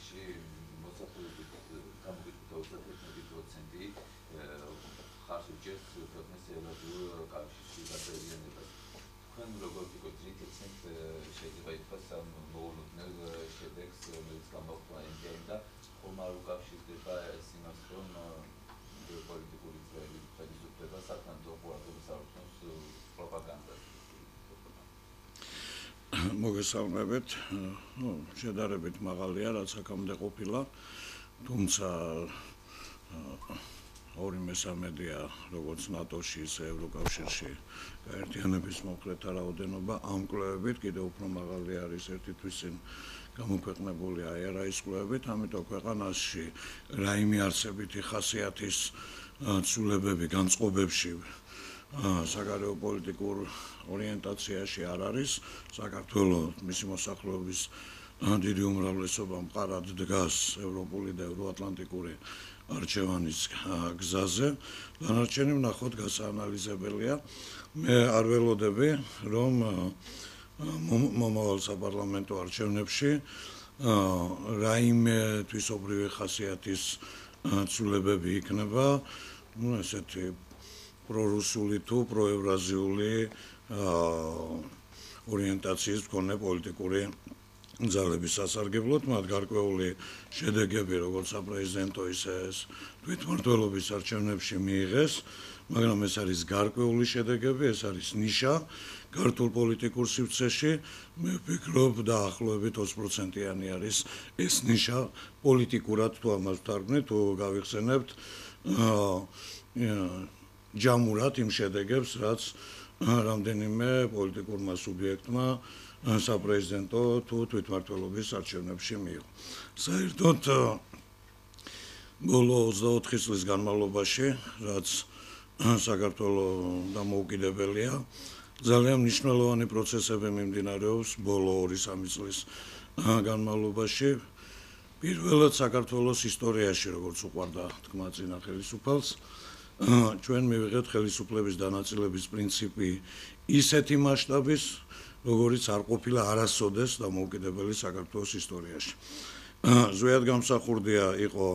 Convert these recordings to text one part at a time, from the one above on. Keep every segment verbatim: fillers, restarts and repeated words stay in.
კავშირში მოსახლეობის გამოგიტყუდა ოცდაერთი პროცენტი ხარს უჭერს ქვეყნის ევრაზიულ კავშირში გადაედინებას. თქვენ როგორ ვიგოთ, რით ეცემთ შეიძლება ითქვას ამ მოულოდნელ შედეგს, რომელიც გამოხდა ენდიამ და ხომ არ უკავშირდება ეს იმას, რომ გეოპოლიტიკური ძველი ხელისუფლება საკანონმდებლო ყურადღებას არ უთმობს პროპაგანდას. მოგესალმებით. შედარებით მაღალია, რაც აქამდე ყოფილა, თუმცა ორი მესამედია, როგორც ნატოში, ისე ევროკავშირში გაერთიანების მომხრეთა რაოდენობა ამ კვლევებით კიდევ უფრო მაღალი არის ერთი თვისინ გამოქვეყნებული აერაის კვლევებით, ამიტომ ქვეყანაში რაიმე არსებითი ხასიათის ცვლილებები განწყობებში საგარეო პოლიტიკურ ორიენტაციაში არ არის. საქართველოს მისი მოსახლეობის დიდი უმრავლესობა მყარად დგას ევროპული და ევროატლანტიკური არჩევანის გზაზე. დანარჩენი ვნახოთ გასაანალიზებელია. მე არ ველოდები, რომ მომავალ საპარლამენტო არჩევნებში რაიმე თვისობრივი ხასიათის ცვლილებები იქნება, ну ესეთი პრორუსული თუ პროევრაზიული ორიენტაციის მქონე პოლიტიკური ძალების სასარგებლოდ, მათ გარკვეული შედეგები, როგორც საპრეზიდენტო, ისე თვითმმართველობის არჩევნებში მიიღეს, მაგრამ ეს არის გარკვეული შედეგები, ეს არის ნიშა ქართულ პოლიტიკურ სივრცეში. მე ვფიქრობ, დაახლოებით ოცი პროცენტიანი არის ეს ნიშა პოლიტიკურად, თუ ამას ვთარგმნით, თუ გავიხსენებთ ჯამურად იმ შედეგებს, რაც რამდენიმე პოლიტიკურმა სუბიექტმა საპრეზიდენტო თუ თვითმმართველობის არჩევნებში მიიღო. საერთოდ ბოლო ოცდაოთხი წლის განმავლობაში, რაც საქართველოს დამოუკიდებელია, ძალიან მნიშვნელოვანი პროცესები მიმდინარეობს ბოლო ორი-სამი წლის განმავლობაში. პირველად საქართველოს ისტორიაში, როგორც უყვარდა თქმა წინა ხელისუფალს, ჩვენ მივიღეთ ხელისუფლების დანაწილების პრინციპი ისეთი მასშტაბის, როგორიც არ ყოფილა არასოდეს დამოუკიდებელი საქართველოს ისტორიაში. ზუსტად გამსახურდია იყო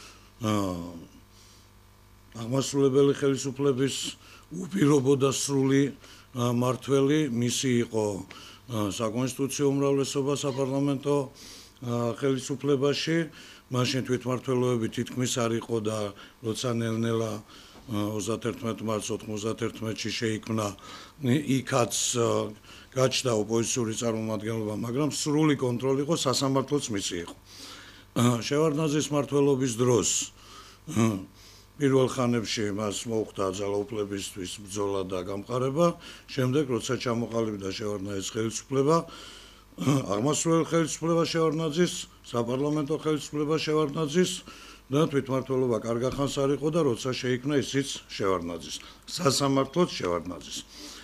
აღმასრულებელი ხელისუფლების უპირობო და სრული მართველი, მისი იყო საკონსტიტუციო უმრავლესობა საპარლამენტო ხელისუფლებაში, მაშინ თვითმმართველობები თითქმის არ იყო და როცა ნელ-ნელა ოცდაათერთმეტ მარტს ოთხმოცდაათერთში შეიქმნა, იქაც გაჩნდა ოპოზიციური წარმომადგენლობა, მაგრამ სრული კონტროლი იყო სასამართლოც მისი იყო. შევარდნაძის მმართველობის დროს პირველ ხანებში მას მოუხდა ძალაუფლებისთვის ბრძოლა და გამყარება, შემდეგ როცა ჩამოყალიბდა შევარდნაძის ხელისუფლება, აღმასრულებელი ხელისუფლება შევარდნაძის, საპარლამენტო ხელისუფლება შევარდნაძის და თვითმმართველობა კარგა ხანს არ იყო და როცა შეიქმნა ისიც შევარდნაძის, სასამართლოც შევარდნაძის.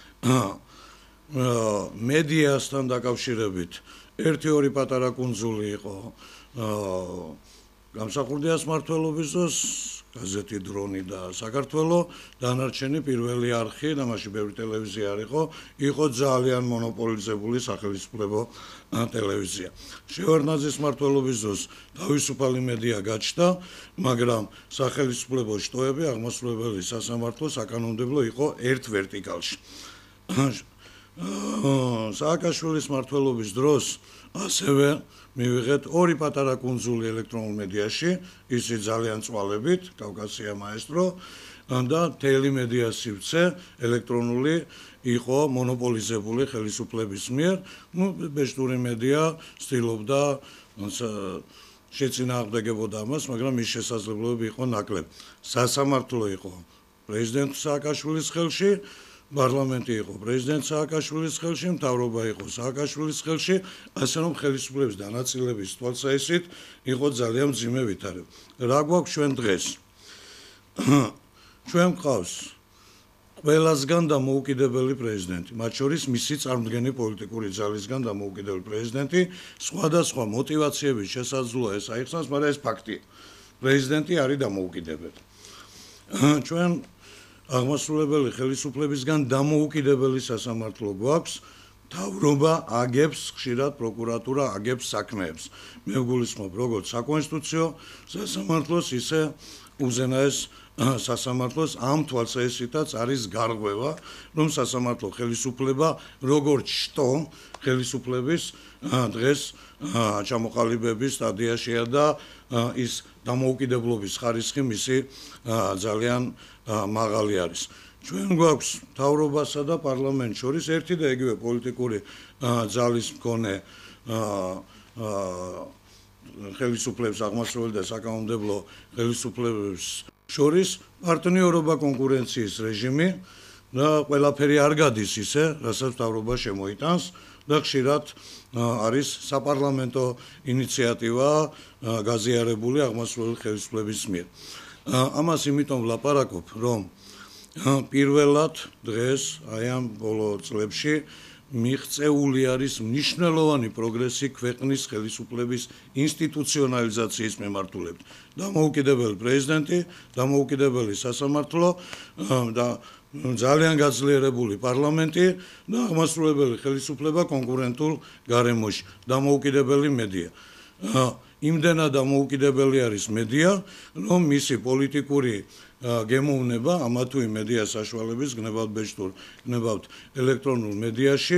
მედიასთან დაკავშირებით ერთი-ორი პატარა კუნძული იყო გამსახურდიას მმართველობის დროს, გაზეთი დრონი და საქართველო, დანარჩენი პირველი არხი და მაშინ ბევრი ტელევიზია არ იყო, იყო ძალიან მონოპოლიზებული სახელმწიფო ტელევიზია. შევარდნაძის მმართველობის დროს თავისუფალი მედია გაჩნდა, მაგრამ სახელმწიფო შტოები, აღმასრულებელი სასამართლო, საკანონმდებლო იყო ერთ ვერტიკალში. სააკაშვილის მმართველობის დროს ასევე მივიღეთ ორი პატარა კუნძული ელექტრონულ მედიაში, ისიც ძალიან წვალებით, კავკასია მაესტრო და ტელემედია სივრცე ელექტრონული იყო მონოპოლიზებული ხელისუფლების მიერ. ნუ ბეჭდური მედია ცდილობდა შეწინააღმდეგებოდა ამას, მაგრამ მის შესაძლებლობები იყო ნაკლები. სასამართლო იყო პრეზიდენტ სააკაშვილის ხელში, პარლამენტი იყო პრეზიდენტ სააკაშვილის ხელში, მთავრობა იყო სააკაშვილის ხელში, ასე რომ ხელისუფლების დანაწილების თვალსაჩინო იყო ძალიან მძიმე ვითარება. რა გვაქვს ჩვენ დღეს? ჩვენ გვყავს ყველასგან დამოუკიდებელი პრეზიდენტი, მათ შორის მისი წარმდგენი პოლიტიკური ძალისგან დამოუკიდებელი პრეზიდენტი, სხვადასხვა мотивაციების შესაძლოა ეს აიხსნას, მაგრამ ეს ფაქტია. პრეზიდენტი არის დამოუკიდებელი. ჩვენ აღმასრულებელი ხელისუფლებისგან დამოუკიდებელი სასამართლო გვაქვს, მთავრობა აგებს ხშირად პროკურატურა აგებს საქმეებს. მე ვგულისხმობ როგორც საკონსტიტუციო სასამართლოს, ისე უზენაეს სასამართლოს ამ თვალსაჩინოთაც არის გარღვევა, რომ სასამართლო ხელისუფლება როგორც შტო ხელისუფლების დღეს ჩამოყალიბების სტადიაშია და ის დამოუკიდებლობის ხარისხი მისი ძალიან მაღალი არის. ჩვენ გვაქვს მთავრობასა და პარლამენტს შორის ერთი და იგივე პოლიტიკური ძალის მქონე ხელისუფლების აღმასრულებელი და საკანონმდებლო ხელისუფლების შორის პარტნიორობა კონკურენციის რეჟიმი და ყველაფერი არ გადის ისე, რასაც მთავრობა შემოიტანს და ხშირად არის საპარლამენტო ინიციატივა გაზიარებული აღმასრულებელი ხელისუფლების მიერ. ამას იმიტომ ვლაპარაკობ, რომ პირველად დღეს აი ამ ბოლო წლებში მიღწეული არის მნიშვნელოვანი პროგრესი ქვეყნის ხელისუფლების ინსტიტუციონალიზაციის მიმართულებით. დამოუკიდებელი პრეზიდენტი, დამოუკიდებელი სასამართლო და ძალიან გაძლიერებული პარლამენტი და აღმასრულებელი ხელისუფლება კონკურენტულ გარემოში, დამოუკიდებელი მედია. იმდენად დამოუკიდებელი არის მედია, რომ მისი პოლიტიკური გემოვნება ამა თუ იმ მედია საშუალების გნებავთ ბეჭდურ, გნებავთ ელექტრონულ მედიაში,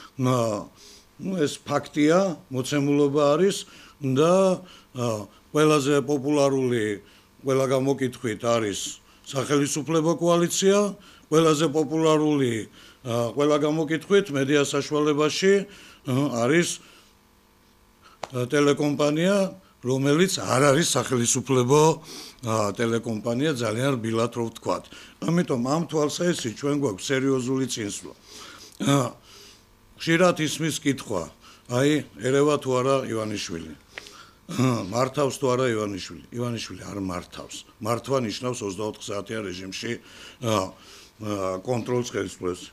ეს ფაქტია, მოცემულობა არის და ყველაზე პოპულარული, ყველა გამოკითხვით არის სახელისუფლებო კოალიცია, ყველაზე პოპულარული, ყველა გამოკითხვით მედია საშუალებაში არის ტელეკომპანია, რომელიც არ არის სახელისუფლებო ტელეკომპანია, ძალიან რბილად რო ვთქვათ. ამიტომ ამ თვალსაჩინოთი ჩვენ გვაქვს სერიოზული წინსვლა. ხშირად ისმის კითხვა, აი ერევა თუ არა ივანიშვილი. მართავს თუ არა ივანიშვილი. ივანიშვილი არ მართავს. მართვა ნიშნავს ოცდაოთხ საათიან რეჟიმში კონტროლს ხელისუფლებას.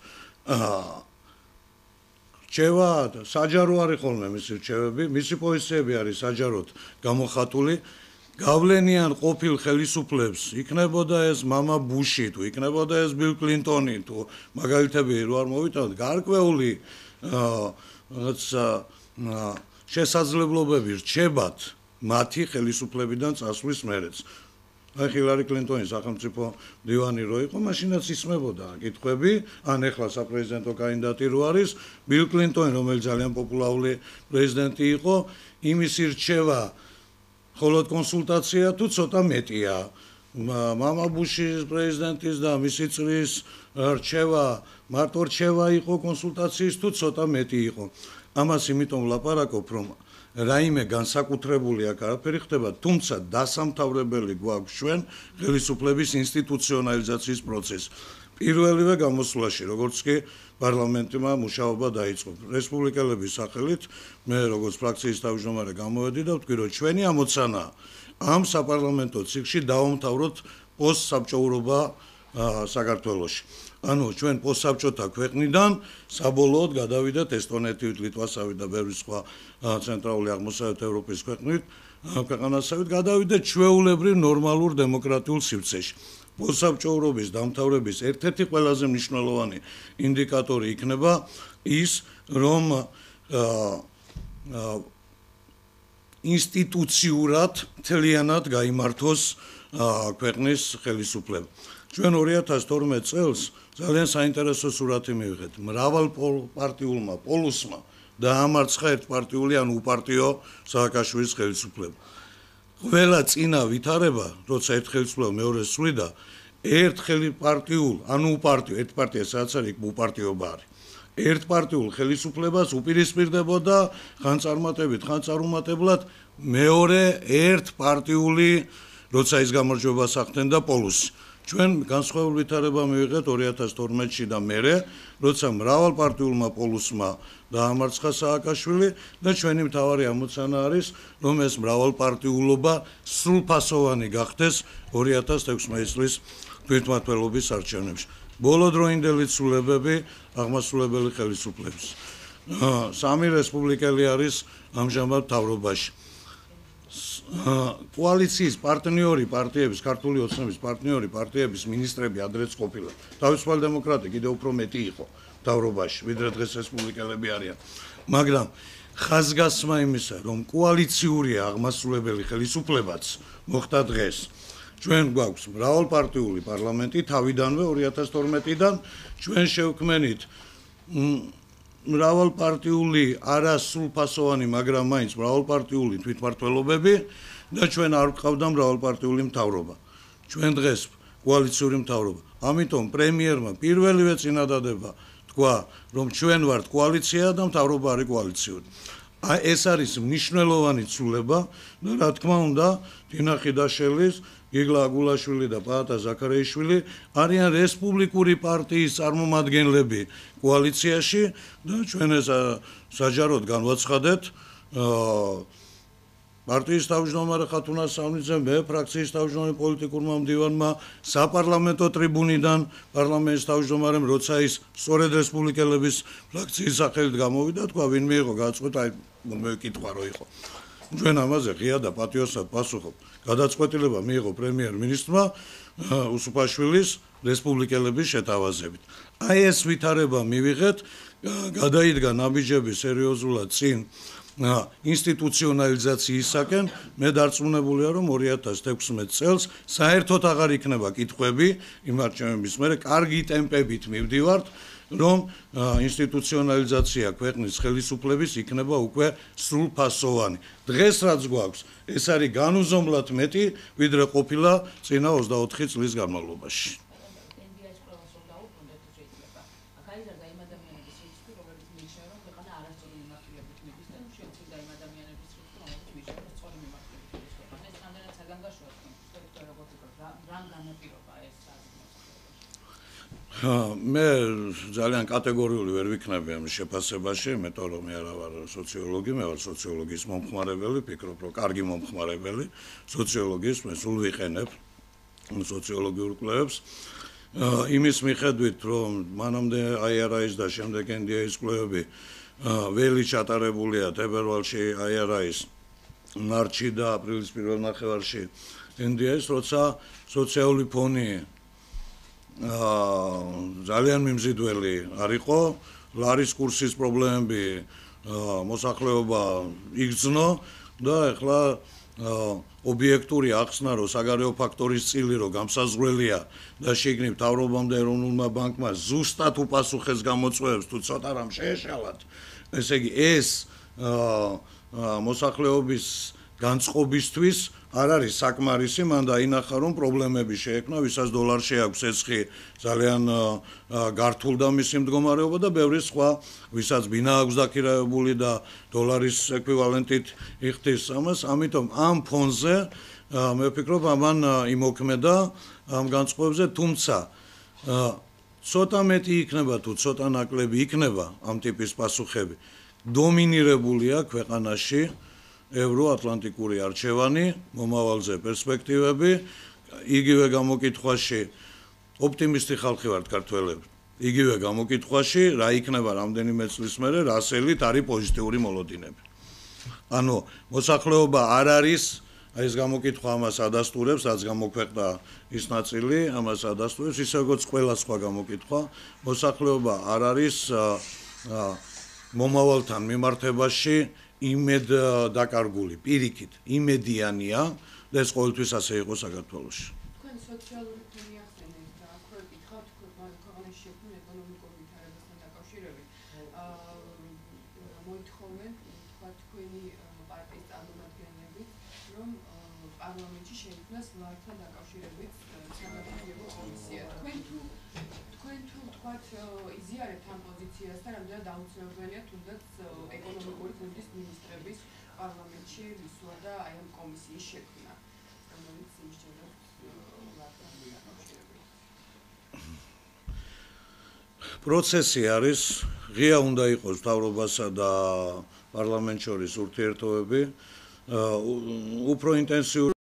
რჩევა საჯარო არის ხოლმე მისი რჩევები, მისი პოზიციები არის საჯაროდ გამოხატული. გავლენიან ყოფილ ხელისუფლებს იქნებოდა ეს მამა ბუში თუ იქნებოდა ეს ბილ კლინტონი თუ მაგალითები რო არ მოვიტანოთ, გარკვეული რაღაცა შესაძლებლობები რჩებათ მათი ხელისუფლებიდან წასვლის მერეც. აი ჰილარი კლინტონის სახელმწიფო მდივანი რო იყო, მაშინაც ისმებოდა კითხვები, ან ეხლა საპრეზიდენტო კანდიდატი რო არის, ბილ კლინტონი, რომელიც ძალიან პოპულარული პრეზიდენტი იყო, იმისი რჩევა მხოლოდ კონსულტაცია თუ ცოტა მეტია. მამა ბუშის პრეზიდენტის და მისი წრის რჩევა, მარტო რჩევა იყო კონსულტაციის თუ ცოტა მეტი იყო. ამას იმიტომ ვლაპარაკობ, რომ რაიმე განსაკუთრებული აქ არაფერი ხდება, თუმცა დასამთავრებელი გვაქვს ჩვენ ხელისუფლების ინსტიტუციონალიზაციის პროცესი. პირველივე გამოსვლაში, როგორც კი პარლამენტმა მუშაობა დაიწყო. რესპუბლიკელების სახელით მე როგორც ფრაქციის თავმჯდომარე გამოვედი და ვთქვი, რომ ჩვენი ამოცანა ამ საპარლამენტო ციკლში დავამთავროთ პოსტსაბჭოურობა საქართველოში. ანუ ჩვენ პოსტსაბჭოთა ქვეყნიდან საბოლოოდ გადავიდეთ ესტონეთით, ლიტვასავით და ბევრი სხვა ცენტრალური აღმოსავლეთ ევროპის ქვეყნით, ქვეყანასავით გადავიდეთ ჩვეულებრივ ნორმალურ დემოკრატიულ სივრცეში. პოსტსაბჭოურობის დამთავრების ერთ-ერთი ყველაზე მნიშვნელოვანი ინდიკატორი იქნება ის, რომ ინსტიტუციურად მთლიანად გაიმართოს ქვეყნის ხელისუფლება. ჩვენ ორი ათას თორმეტ წელს ძალიან საინტერესო სურათი მივიღეთ. მრავალპარტიულმა პოლუსმა დაამარცხა ერთპარტიული ან უპარტიო სააკაშვილის ხელისუფლება. ყველა წინა ვითარება, როცა ერთ ხელისუფლება მეორეს სვლიდა, ერთ ხელისპარტიულ, ანუ უპარტიო, ერთ პარტია სადაც არის, უპარტიობა არის. ერთ პარტიულ ხელისუფლებას უპირისპირდებოდა ხან წარმატებით, ხან წარუმატებლად მეორე ერთ პარტიული, როცა ის გამარჯვებას ახდენდა პოლუსი. ჩვენ განსხვავებული ვითარება მივიღეთ ორი ათას თორმეტში და მერე, როცა მრავალპარტიულმა პოლუსმა დაამარცხა სააკაშვილი და ჩვენი მთავარი ამოცანა არის, რომ ეს მრავალპარტიულობა სრულფასოვანი გახდეს ორი ათას ექვსმეტი წლის თვითმმართველობის არჩევნებში. ბოლოდროინდელი ცვლილებები აღმასრულებელი ხელისუფლების. სამი რესპუბლიკელი არის ამჟამად მთავრობაში. კოალიციის პარტნიორი პარტიების, ქართული ოცნების პარტნიორი პარტიების მინისტრები ადრეც ყოფილან. თავისუფალი დემოკრატია კიდევ უფრო მეტი იყო. მთავრობაში, ვიდრე დღეს რესპუბლიკელები არიან. მაგრამ ხაზგასმა იმისა, რომ კოალიციურია აღმასრულებელი ხელისუფლებაც მოხდა დღეს. ჩვენ გვაქვს მრავალპარტიული პარლამენტი თავიდანვე ორი ათას თორმეტიდან ჩვენ შევქმნით მრავალპარტიული არასრულფასოვანი, მაგრამ მაინც მრავალპარტიული თვითმმართველობები და ჩვენ არ გვყავდა მრავალპარტიული მთავრობა. ჩვენ დღეს კოალიციური მთავრობა. ამიტომ პრემიერმა პირველივე წინადადება თქვა, რომ ჩვენ ვართ კოალიცია და მთავრობა არის კოალიციური. ეს არის მნიშვნელოვანი ცვლილება და რა თქმა უნდა, თინა ხიდაშელის, გიგლა აგულაშვილი და პაატა ზაქარეიშვილი არიან რესპუბლიკური პარტიის წარმომადგენლები კოალიციაში და ჩვენ ეს საჯაროდ განვაცხადეთ პარტიის თავმჯდომარე ხათუნა სამნიძე, მე ფრაქციის თავმჯდომარე პოლიტიკურმა მდივანმა საპარლამენტო ტრიბუნიდან პარლამენტის თავმჯდომარემ, როცა ის სწორედ რესპუბლიკელების ფრაქციის სახელით გამოვიდა, თქვა, ვინ მიიღო გადაწყვეტა, აი მეკითხა რო იყო. ჩვენ ამაზე ღია და პატიოსად პასუხობ. გადაწყვეტილება მიიღო პრემიერ-მინისტრმა უსუფაშვილის რესპუბლიკელების შეთავაზებით. აი ეს ვითარება მივიღეთ, გადაიდგა ნაბიჯები სერიოზულად წინ ინსტიტუციონალიზაციისაკენ. მე დარწმუნებულია, რომ ორი ათას თექვსმეტ წელს საერთოდ აღარ იქნება კითხვები იმ არჩევნების მერე, კარგი ტემპებით მივდივართ, რომ ინსტიტუციონალიზაცია ქვეყნის ხელისუფლების იქნება უკვე სრულფასოვანი. დღეს რაც გვაქვს, ეს არის განუზომლად მეტი, ვიდრე ყოფილა წინა ოცდაოთხი წლის განმავლობაში. მე ძალიან კატეგორიული ვერ ვიქნები ამ შეფასებაში, იმიტომ რომ მე არა ვარ სოციოლოგი, მე ვარ სოციოლოგიის მომხმარებელი, ფიქრობ, რომ კარგი მომხმარებელი, სოციოლოგიის მე სულ ვიყენებ სოციოლოგიურ კვლევებს. იმის მიხედვით, რომ მანამდე აი არ არის და შემდეგ ენ დი ეის კვლევები ველი ჩატარებულია თებერვალში აი არ არის მარტში და აპრილის პირველ ნახევარში ენ დი ეის, როცა სოციალური ფონი ძალიან მიმზიდველი არ იყო, ლარის კურსის პრობლემები მოსახლეობა იგრძნო და ეხლა ობიექტური ახსნა, რომ საგარეო ფაქტორის წილი რომ გამსაზღვრელია და შიგნით მთავრობამ და ეროვნულმა ბანკმა ზუსტად უპასუხეს გამოწვევებს, თუ ცოტა რამ შეეშალათ. ესე იგი ეს მოსახლეობის განწყობისთვის არ არის საკმარისი, მან დაინახა, რომ პრობლემები შეექმნა, ვისაც დოლარში აქვს ეცხი ძალიან გართულ და მისი მდგომარეობა და ბევრი სხვა, ვისაც ბინა აქვს დაქირავებული და დოლარის ეკვივალენტით იხდის ამას, ამიტომ ამ ფონზე მე ვფიქრობ, ამან იმოქმედა ამ განწყობებზე, თუმცა ცოტა მეტი იქნება თუ ცოტა ნაკლები იქნება ამ ტიპის პასუხები. დომინირებულია ქვეყანაში ევროატლანტიკური არჩევანი, მომავალზე პერსპექტივები, იგივე გამოკითხვაში ოპტიმისტი ხალხი ვართ ქართველები. იგივე გამოკითხვაში რა იქნება რამდენიმე წლის მერე, რასელით არის პოზიტიური მოლოდინები. ანუ მოსახლეობა არ არის, აი ეს გამოკითხვა ამას ადასტურებს, რაც გამოქვეყნდა ის ნაწილი, ამას ადასტურებს, ისე როგორც ყველა სხვა გამოკითხვა, მოსახლეობა არ არის მომავალთან მიმართებაში იმედ დაკარგული, პირიქით, იმედიანია და ეს ყოველთვის ასე იყო საქართველოში. თქვენ სოციალური ფონი ახსენეთ და აქვე ვკითხავთ ქვეყანაში შექმნილ ეკონომიკურ ვითარებასთან დაკავშირებით. მოითხოვენ, თქვა თქვენი პარტიის წარმომადგენლები, რომ პარლამენტში შეიქმნას ლართან დაკავშირებით საგამოძიებო კომისია. თქვენ თუ თქვენ თუ თქვათ იზიარებთ ამ პოზიციას და რამდენად აუცილებელია თუნდაც ეკონომიკური გუნდის მინისტრების პარლამენტში მისვლა და აი ამ კომისიის შექმნა, რომელიც იმსჯელებს ლართან დაკავშირებით. პროცესი არის, ღია უნდა იყოს მთავრობასა და პარლამენტს შორის ურთიერთობები, უფრო ინტენსიური